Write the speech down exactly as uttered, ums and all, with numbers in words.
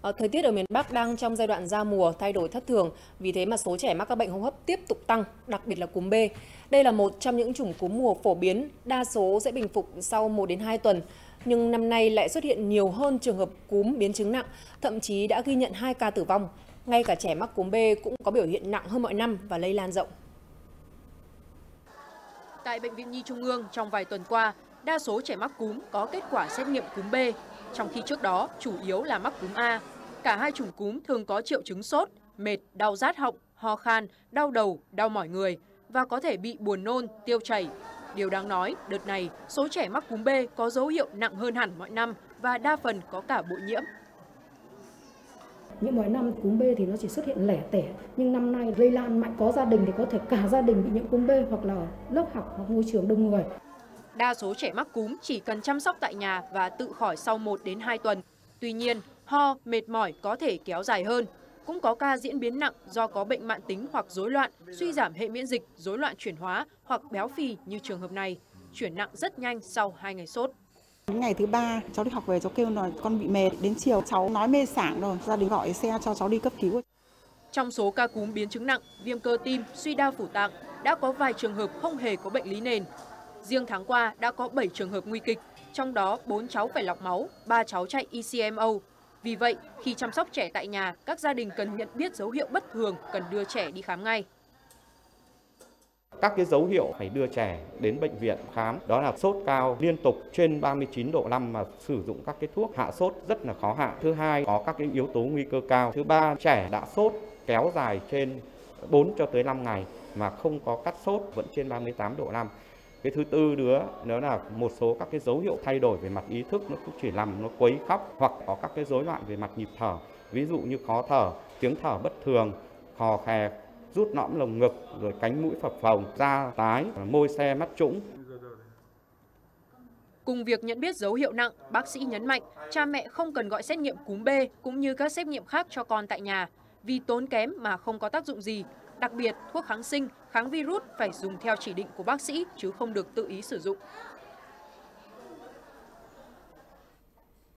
Ờ, Thời tiết ở miền Bắc đang trong giai đoạn giao mùa thay đổi thất thường, vì thế mà số trẻ mắc các bệnh hô hấp tiếp tục tăng, đặc biệt là cúm B. Đây là một trong những chủng cúm mùa phổ biến, đa số sẽ bình phục sau một đến hai tuần. Nhưng năm nay lại xuất hiện nhiều hơn trường hợp cúm biến chứng nặng, thậm chí đã ghi nhận hai ca tử vong. Ngay cả trẻ mắc cúm B cũng có biểu hiện nặng hơn mọi năm và lây lan rộng. Tại Bệnh viện Nhi Trung ương trong vài tuần qua, đa số trẻ mắc cúm có kết quả xét nghiệm cúm B, trong khi trước đó chủ yếu là mắc cúm A. Cả hai chủng cúm thường có triệu chứng sốt, mệt, đau rát họng, ho khan, đau đầu, đau mỏi người và có thể bị buồn nôn, tiêu chảy. Điều đáng nói, đợt này, số trẻ mắc cúm B có dấu hiệu nặng hơn hẳn mọi năm và đa phần có cả bội nhiễm. Những mỗi năm cúm B thì nó chỉ xuất hiện lẻ tẻ, nhưng năm nay lây lan mạnh, có gia đình thì có thể cả gia đình bị nhiễm cúm B hoặc là lớp học hoặc môi trường đông người. Đa số trẻ mắc cúm chỉ cần chăm sóc tại nhà và tự khỏi sau một đến hai tuần. Tuy nhiên, ho, mệt mỏi có thể kéo dài hơn. Cũng có ca diễn biến nặng do có bệnh mãn tính hoặc rối loạn, suy giảm hệ miễn dịch, rối loạn chuyển hóa hoặc béo phì như trường hợp này. Chuyển nặng rất nhanh sau hai ngày sốt. Ngày thứ ba, cháu đi học về cháu kêu là con bị mệt. Đến chiều cháu nói mê sảng rồi, gia đình gọi xe cho cháu đi cấp cứu. Trong số ca cúm biến chứng nặng, viêm cơ tim, suy đa phủ tạng, đã có vài trường hợp không hề có bệnh lý nền. Riêng tháng qua đã có bảy trường hợp nguy kịch, trong đó bốn cháu phải lọc máu, ba cháu chạy E C M O. Vì vậy, khi chăm sóc trẻ tại nhà, các gia đình cần nhận biết dấu hiệu bất thường, cần đưa trẻ đi khám ngay. Các cái dấu hiệu phải đưa trẻ đến bệnh viện khám, đó là sốt cao liên tục trên ba mươi chín độ năm mà sử dụng các cái thuốc hạ sốt rất là khó hạ. Thứ hai, có các cái yếu tố nguy cơ cao. Thứ ba, trẻ đã sốt kéo dài trên bốn cho tới năm ngày mà không có cắt sốt vẫn trên ba mươi tám độ năm. Cái thứ tư nữa, đó là một số các cái dấu hiệu thay đổi về mặt ý thức, nó cũng chỉ làm nó quấy khóc hoặc có các cái rối loạn về mặt nhịp thở, ví dụ như khó thở, tiếng thở bất thường, khò khè, rút nõm lồng ngực, rồi cánh mũi phập phồng, da tái, môi xe, mắt trũng. Cùng việc nhận biết dấu hiệu nặng, bác sĩ nhấn mạnh cha mẹ không cần gọi xét nghiệm cúm B cũng như các xét nghiệm khác cho con tại nhà vì tốn kém mà không có tác dụng gì. Đặc biệt, thuốc kháng sinh, kháng virus phải dùng theo chỉ định của bác sĩ chứ không được tự ý sử dụng.